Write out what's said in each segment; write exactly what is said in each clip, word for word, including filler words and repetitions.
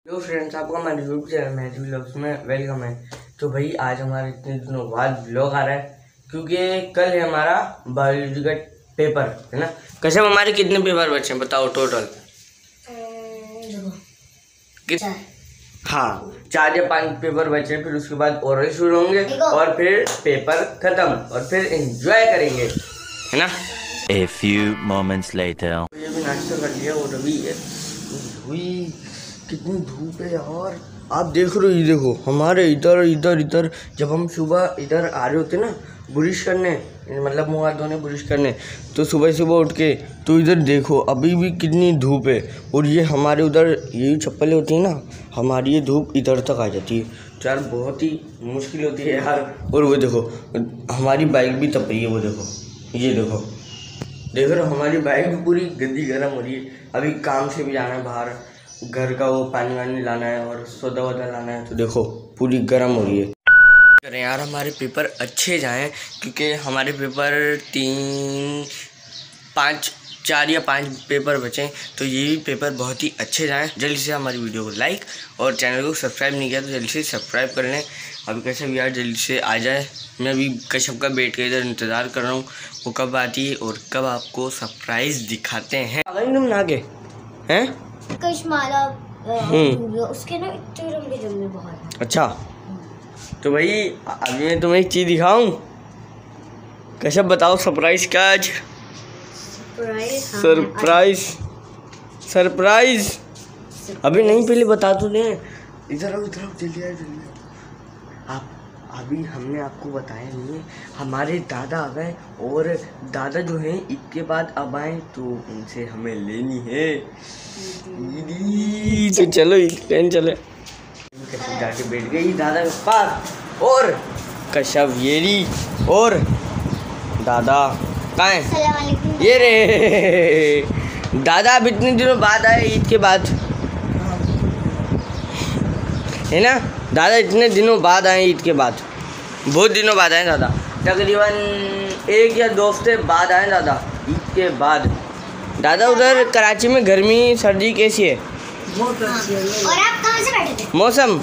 Hello friends, आपका हमारे YouTube channel math vlogs में वेलकम है। तो भाई आज हमारा इतने दिनों बाद व्लॉग आ रहा है क्योंकि कल है हमारा बायोलॉजी का पेपर है ना। कसम हमारे कितने पेपर बचे हैं बताओ टोटल? हाँ, चार या पांच पेपर बचे हैं, फिर उसके बाद ओरल शुरू होंगे और फिर पेपर खत्म और फिर एंजॉय करेंगे है ना। A few moments later. ये भी नाश्ता कर लिया और अभी हुई कितनी धूप है यार। आप देख रहे हो, ये देखो हमारे इधर इधर इधर जब हम सुबह इधर आ रहे होते ना ब्रश करने, मतलब मुँह हाथ धोने ब्रश करने, तो सुबह सुबह उठ के तो इधर देखो अभी भी कितनी धूप है। और ये हमारे उधर यही चप्पलें होती है ना, हमारी ये धूप इधर तक आ जाती है तो यार बहुत ही मुश्किल होती है यार। और वो देखो हमारी बाइक भी तप रही है, वो देखो ये देखो देख रहे हो हमारी बाइक भी पूरी गंदी गर्म हो रही है। अभी काम से भी जाना है बाहर, घर का वो पानी वानी लाना है और सौदा वौदा लाना है, तो देखो पूरी गर्म हो रही है। करें यार हमारे पेपर अच्छे जाएं क्योंकि हमारे पेपर तीन पाँच चार या पांच पेपर बचे, तो ये भी पेपर बहुत ही अच्छे जाएं। जल्दी से हमारी वीडियो को लाइक और चैनल को सब्सक्राइब नहीं किया तो जल्दी से सब्सक्राइब कर लें। अभी कैसे भी यार जल्दी से आ जाए, मैं अभी कश्यप का बैठ के इधर इंतज़ार कर रहा हूँ वो कब आती है और कब आपको सरप्राइज़ दिखाते हैं। अगर तुम ना के हैं कशमाला उसके ना इतने लंबे जंगल बहुत। अच्छा तो भाई अभी मैं तुम्हें एक चीज़ दिखाऊं। कश्यप बताओ सरप्राइज क्या आज? सरप्राइज सरप्राइज अभी नहीं, पहले बता तो दे। इधर आओ इधर आओ जल्दी आओ जल्दी आओ। आप अभी हमने आपको बताया नहीं है, हमारे दादा आ गए और दादा जो हैं इसके बाद अब आए तो उनसे हमें लेनी है दीदी। तो चलो ट्रेन चले। कश्यप जाके बैठ गई दादा के पास और कश्यप येरी और दादा कहाँ है? ये रे दादा अब इतने दिनों बाद आए, ईद के बाद है ना। दादा इतने दिनों बाद आए, ईद के बाद बहुत दिनों बाद आए दादा, तकरीबन एक या दो हफ्ते बाद आए दादा ईद के बाद। दादा उधर कराची में गर्मी सर्दी कैसी है? बहुत अच्छी है। और आप कहाँ से बैठे थे? मौसम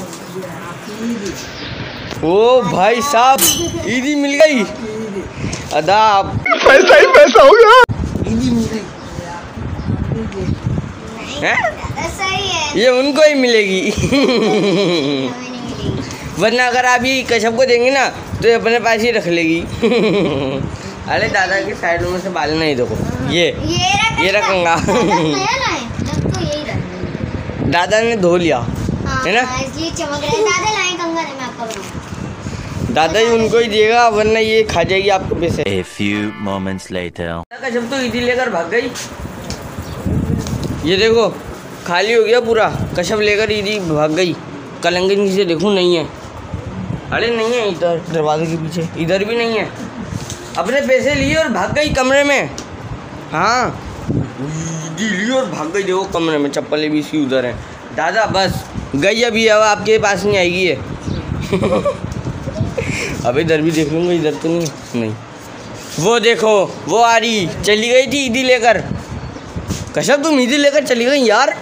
ओ भाई साहब ईदी मिल गई अदा, पैसा ही पैसा हो गया। ईदी मिल गई है? सही है, ये उनको ही मिलेगी वरना अगर आप ही कश्यप को देंगे ना तो ये अपने पास ही रख लेगी। अरे दादा की साइडों में से बाल नहीं देखो, ये ये, ये रखूंगा। दादा ने धो लिया है ना, इसलिए चमक रहा है। दादा लाएं कंगा है, मैं आपको बताऊं। दादा ही उनको ही देगा वरना ये खा जाएगी आपको पैसे। A few moments later. Kashyap तो ईदी लेकर भाग गई, ये देखो खाली हो गया पूरा। कश्यप लेकर ईदी भाग गई। कलंगे नीचे देखूँ नहीं है, अरे नहीं है इधर दरवाजे के पीछे, इधर भी नहीं है। अपने पैसे लिए और भाग गई कमरे में। हाँ ईदी ली और भाग गई, देखो कमरे में चप्पलें भी इसकी उधर हैं। दादा बस गई, अभी अब आपके पास नहीं आएगी है। अब इधर भी देख लूँगा, इधर तो नहीं नहीं वो देखो वो आ रही, चली गई थी ईदी लेकर। कश्यप तुम ईदी लेकर चली गई यार।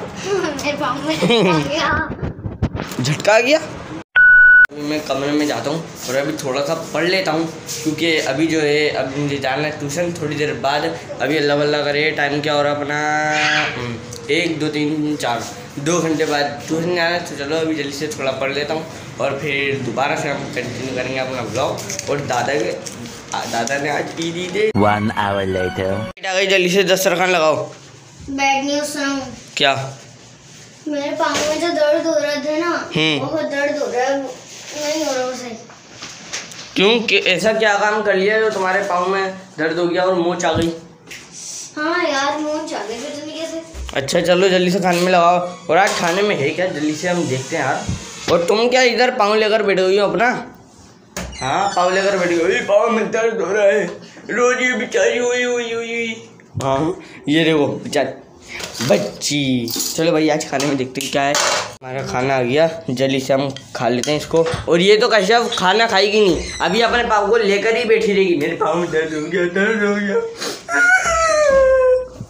झटका आ गया। अभी मैं कमरे में जाता हूँ और अभी थोड़ा सा पढ़ लेता हूँ क्योंकि अभी जो है अभी मुझे जाना है ट्यूशन थोड़ी देर बाद। अभी अल्लाह वल्लाह करे, टाइम क्या हो रहा अपना एक दो तीन चार दो घंटे बाद ट्यूशन जाना है। तो चलो अभी जल्दी से थोड़ा पढ़ लेता हूँ और फिर दोबारा से हम कंटिन्यू करेंगे अपना ब्लॉग। और दादा के दादा ने आज ईदी दे। One hour later. गई जल्दी से दस्तरखान लगाओ। बैड न्यूज़ सुनाऊं? क्या? मेरे पाँव में जो दर्द हो रहा था ना, बहुत दर्द हो रहा है, नहीं हो रहा वो सही। क्यों कि ऐसा क्या काम कर लिया जो तुम्हारे पाँव में दर्द हो गया और मोच आ गई? हाँ यार मोच आ गई फिर कैसे? अच्छा चलो जल्दी से खाने में लगाओ। और आज खाने में है क्या जल्दी से हम देखते हैं यार। और तुम क्या इधर पाँव लेकर बैठ गई हो अपना? हाँ पाँव लेकर बैठ गई, पाँव में दर्द हो रहा है रोज ये बेचारी हुई हुई हुई। हाँ ये देखो बेचारी बच्ची। चलो भाई आज खाने में देखते हैं क्या है। हमारा खाना आ गया, जल्दी से हम खा लेते हैं इसको। और ये तो कश्यप खाना खाएगी नहीं, अभी अपने पाँव को लेकर ही बैठी रहेगी। मेरे पाँव में दर्द हो गया दर्द हो गया।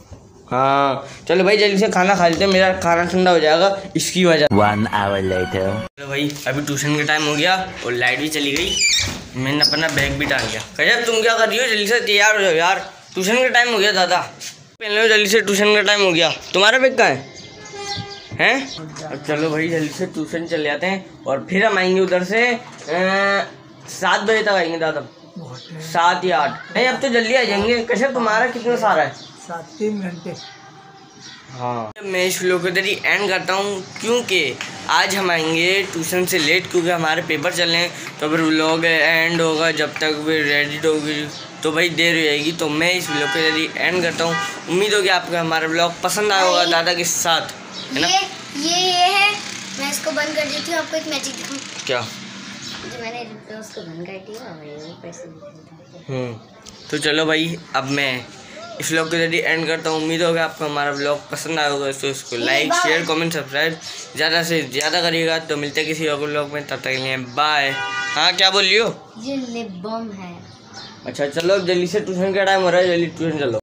हाँ चलो भाई जल्दी से खाना खा लेते हैं, मेरा खाना ठंडा हो जाएगा इसकी वजह। One hour later. चलो भाई अभी ट्यूशन का टाइम हो गया और लाइट भी चली गई, मैंने अपना बैग भी टांग लिया। कजब तुम क्या कर रही हो, जल्दी से तैयार हो जाओ यार, ट्यूशन का टाइम हो गया दादा, पहन लो जल्दी से, ट्यूशन का टाइम हो गया। तुम्हारा बैग कहाँ है हैं? अब चलो भाई जल्दी से ट्यूशन चले जाते हैं और फिर हम आएंगे उधर से सात बजे तक आएंगे दादा, सात या आठ नहीं, अब तो जल्दी आ जाएंगे। कश्यप तुम्हारा कितना सारा है? सात तीन घंटे। हाँ मैं इस व्लॉग को इधर ही एंड करता हूँ क्योंकि आज हम आएंगे ट्यूशन से लेट, क्योंकि हमारे पेपर चल रहे हैं, तो फिर व्लॉग एंड होगा जब तक फिर रेडी होगी तो भाई देर हो जाएगी। तो मैं इस व्लॉग को इधर ही एंड करता हूँ, उम्मीद होगी आपको हमारा व्लॉग पसंद आया होगा दादा के साथ, है ना? ये ये ये है, मैं इसको बंद कर देती हूँ, आपको एक मैजिक दिखाऊं क्या? जो मैंने उसको बंद कर दिया और ये पैसे दिखाते हम्म तो चलो भाई अब मैं इस व्लॉग को जल्दी एंड करता हूँ, उम्मीद होगा आपको हमारा व्लॉग पसंद आया होगा, तो इसको लाइक शेयर कमेंट सब्सक्राइब ज़्यादा से ज़्यादा करिएगा। तो मिलते हैं किसी और व्लॉग में, तब तक के लिए बाय। हाँ क्या बोल रही हो? ये लिप बाम है। अच्छा चलो जल्दी से ट्यूशन का टाइम हो रहा है, जल्दी ट्यूशन चलो।